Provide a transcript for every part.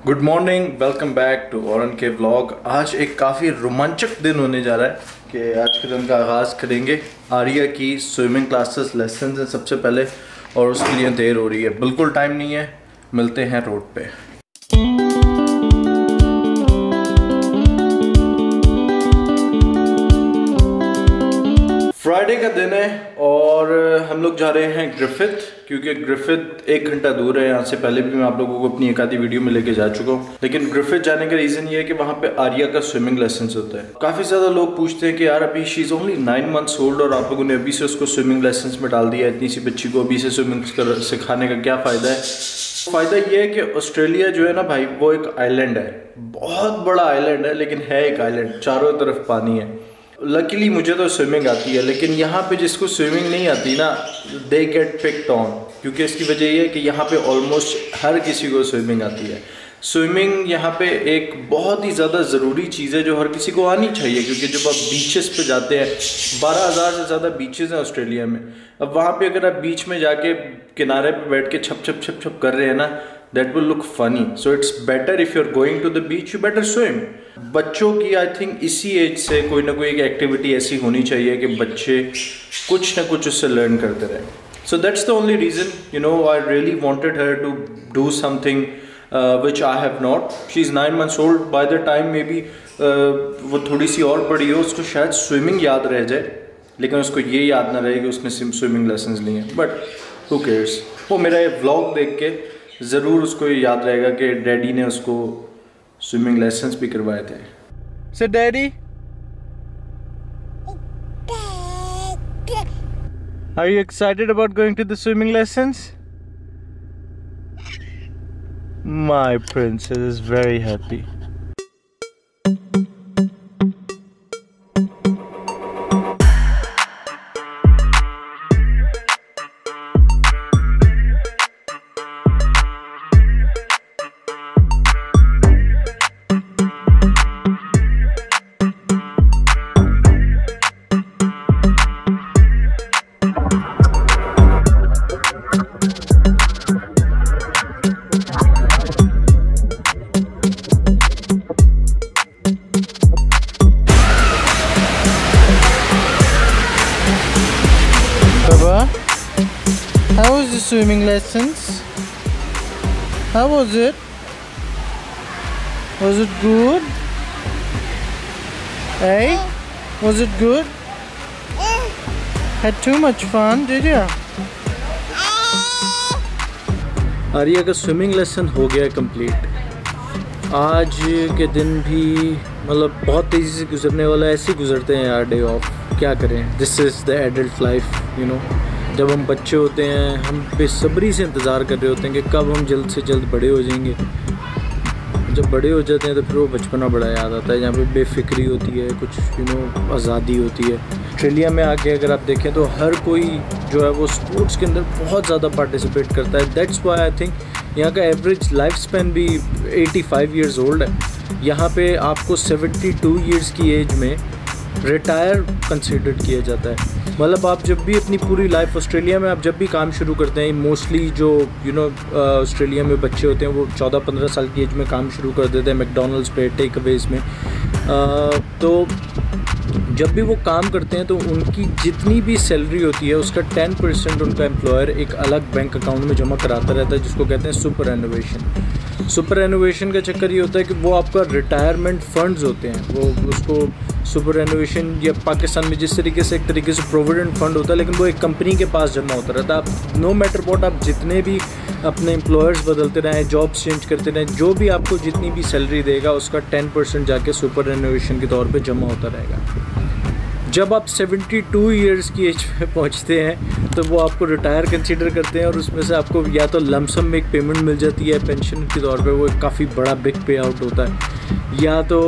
Good morning, welcome back to Warren के vlog. आज एक काफ़ी रोमांचक दिन होने जा रहा है कि आज के दिन का आगाज़ करेंगे आर्या की स्विमिंग क्लासेस लेसन हैं सबसे पहले, और उसके लिए देर हो रही है, बिल्कुल टाइम नहीं है। मिलते हैं रोड पे। फ्राइडे का दिन है और हम लोग जा रहे हैं ग्रिफिथ, क्योंकि ग्रिफिथ 1 घंटा दूर है यहाँ से। पहले भी मैं आप लोगों को अपनी एक आधी वीडियो में लेके जा चुका हूँ, लेकिन ग्रिफिथ जाने का रीज़न ये है कि वहाँ पे आर्या का स्विमिंग लेसन होता है। काफ़ी ज़्यादा लोग पूछते हैं कि यार अभी she is only 9 months old और आप लोगों ने अभी से उसको स्विमिंग लेसन में डाल दिया। इतनी सी बच्ची को अभी से स्विमिंग सिखाने का क्या फ़ायदा है। फ़ायदा ये है कि ऑस्ट्रेलिया जो है ना भाई, वो एक आइलैंड है, बहुत बड़ा आइलैंड है, लेकिन है एक आइलैंड, चारों तरफ पानी है। लकीली मुझे तो स्विमिंग आती है, लेकिन यहाँ पे जिसको स्विमिंग नहीं आती ना, दे गेट पिक्ड ऑन, क्योंकि इसकी वजह ये है कि यहाँ पे ऑलमोस्ट हर किसी को स्विमिंग आती है। स्विमिंग यहाँ पे एक बहुत ही ज़्यादा ज़रूरी चीज़ है जो हर किसी को आनी चाहिए, क्योंकि जब आप बीचेस पे जाते हैं, 12,000 से ज़्यादा बीचेस हैं ऑस्ट्रेलिया में। अब वहाँ पे अगर आप बीच में जाके किनारे पे बैठ के छप छप छप छप कर रहे हैं ना, that will look funny. So it's better if you're going to the beach, you better swim. बच्चों की आई थिंक इसी एज से कोई ना कोई एक एक्टिविटी ऐसी होनी चाहिए कि बच्चे कुछ ना कुछ उससे लर्न करते रहें। So that's the only reason, you know, I really wanted her to do something which I have not. She's 9 months old. By the time maybe वो थोड़ी सी और बड़ी हो, उसको शायद स्विमिंग याद रह जाए, लेकिन उसको ये याद ना रहे कि उसने स्विमिंग लेसन्स लिए हैं। But who cares? वो मेरा ये व्लॉग देख के ज़रूर उसको याद रहेगा कि डैडी ने उसको स्विमिंग लेसन्स भी करवाए थे। So daddy, are you excited about going to the swimming lessons? My princess is very happy. How was the swimming lessons? How was it? Was it good? Hey? Was it good? Had too much fun, did you? Arya का swimming lesson हो गया complete. आज के दिन भी मतलब बहुत तेज़ी से गुजरने वाला है, ऐसे गुजरते हैं यार डे ऑफ। क्या करें, this is the adult life, you know. जब हम बच्चे होते हैं, हम बेसब्री से इंतज़ार कर रहे होते हैं कि कब हम जल्द से जल्द बड़े हो जाएंगे। जब बड़े हो जाते हैं तो फिर वो बचपना बड़ा याद आता है, जहाँ पे बेफिक्री होती है, कुछ यू नो आज़ादी होती है। ऑस्ट्रेलिया में आके अगर आप देखें तो हर कोई जो है वो स्पोर्ट्स के अंदर बहुत ज़्यादा पार्टिसिपेट करता है। दैट्स वाई आई थिंक यहाँ का एवरेज लाइफ स्पैन भी 85 years ओल्ड है। यहाँ पे आपको 72 years की एज में रिटायर कंसिडर किया जाता है। मतलब आप जब भी अपनी पूरी लाइफ ऑस्ट्रेलिया में आप जब भी काम शुरू करते हैं, मोस्टली जो यू नो ऑस्ट्रेलिया में बच्चे होते हैं वो 14-15 साल की एज में काम शुरू कर देते हैं मैकडॉनल्ड्स पे, टेक अवेज में। तो जब भी वो काम करते हैं तो उनकी जितनी भी सैलरी होती है उसका 10% उनका एम्प्लॉयर एक अलग बैंक अकाउंट में जमा कराता रहता है, जिसको कहते हैं सुपर एनुवेशन। सुपर एनुवेशन का चक्कर ये होता है कि वो आपका रिटायरमेंट फंड्स होते हैं, वो उसको सुपर एनुवेशन या पाकिस्तान में जिस तरीके से एक तरीके से प्रोविडेंट फंड होता है, लेकिन वो एक कंपनी के पास जमा होता रहता है। आप नो मैटर वॉट, आप जितने भी अपने एम्प्लॉयर्स बदलते रहें, जॉब्स चेंज करते रहें, जो भी आपको जितनी भी सैलरी देगा उसका 10% जाके सुपर एनुवेशन के तौर पे जमा होता रहेगा। जब आप 72 years की एज में पहुंचते हैं तो वो आपको रिटायर कंसीडर करते हैं और उसमें से आपको या तो लमसम में एक पेमेंट मिल जाती है पेंशन के तौर पे, वो काफ़ी बड़ा बिग पे आउट होता है, या तो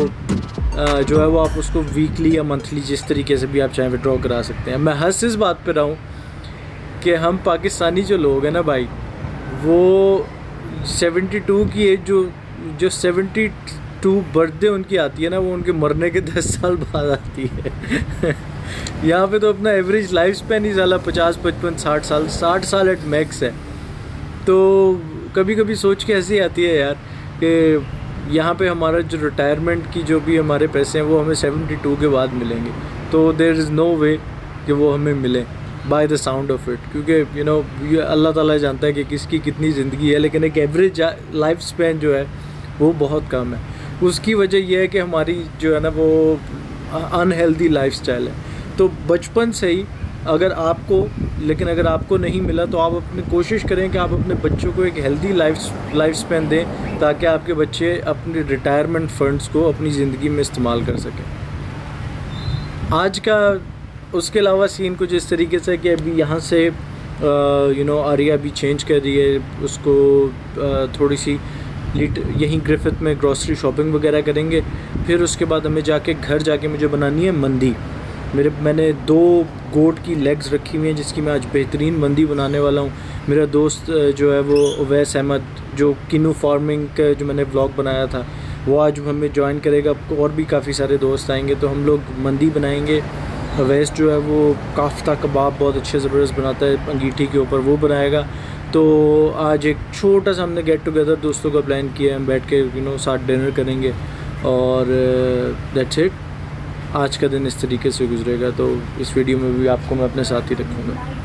जो है वो आप उसको वीकली या मंथली जिस तरीके से भी आप चाहें विड्रॉ करा सकते हैं। मैं हंस इस बात पे रहा हूँ कि हम पाकिस्तानी जो लोग हैं ना भाई, वो 72 की एज जो 72 बर्थडे उनकी आती है ना, वो उनके मरने के 10 साल बाद आती है। यहाँ पे तो अपना एवरेज लाइफ स्पैन ही साला 50, 55, 60 साल, 60 साल एट मैक्स है। तो कभी कभी सोच के हंसी आती है यार कि यहाँ पे हमारा जो रिटायरमेंट की जो भी हमारे पैसे हैं वो हमें 72 के बाद मिलेंगे, तो देयर इज़ नो वे कि वो हमें मिले by the sound of it, क्योंकि ये अल्लाह ताला जानता है कि किसकी कितनी ज़िंदगी है, लेकिन एक एवरेज लाइफ स्पैन जो है वो बहुत कम है। उसकी वजह यह है कि हमारी जो है ना वो अनहेल्दी लाइफस्टाइल है। तो बचपन से ही अगर आपको नहीं मिला तो आप अपनी कोशिश करें कि आप अपने बच्चों को एक हेल्दी लाइफ स्पैन दें, ताकि आपके बच्चे अपने रिटायरमेंट फंड्स को अपनी ज़िंदगी में इस्तेमाल कर सकें। आज का उसके अलावा सीन कुछ इस तरीके से कि अभी यहाँ से आर्या भी चेंज कर रही है, उसको थोड़ी सी यहीं ग्रिफिथ में ग्रॉसरी शॉपिंग वगैरह करेंगे। फिर उसके बाद हमें घर जाके मुझे बनानी है मंदी। मैंने 2 गोट की लेग्स रखी हुई हैं जिसकी मैं आज बेहतरीन मंदी बनाने वाला हूँ। मेरा दोस्त जो है वो उवैस अहमद, जो किन्नू फार्मिंग का जो मैंने व्लॉग बनाया था, वो आज हमें ज्वाइन करेगा। और भी काफ़ी सारे दोस्त आएंगे तो हम लोग मंदी बनाएंगे। उवैस जो है वो काफ्ता कबाब बहुत अच्छे ज़बरदस्त बनाता है, अंगीठी के ऊपर वो बनाएगा। तो आज एक छोटा सा हमने गेट टुगेदर दोस्तों का प्लान किया है, हम बैठ के साथ डिनर करेंगे और दैट्स इट। आज का दिन इस तरीके से गुजरेगा। तो इस वीडियो में भी आपको मैं अपने साथ ही रखूँगा।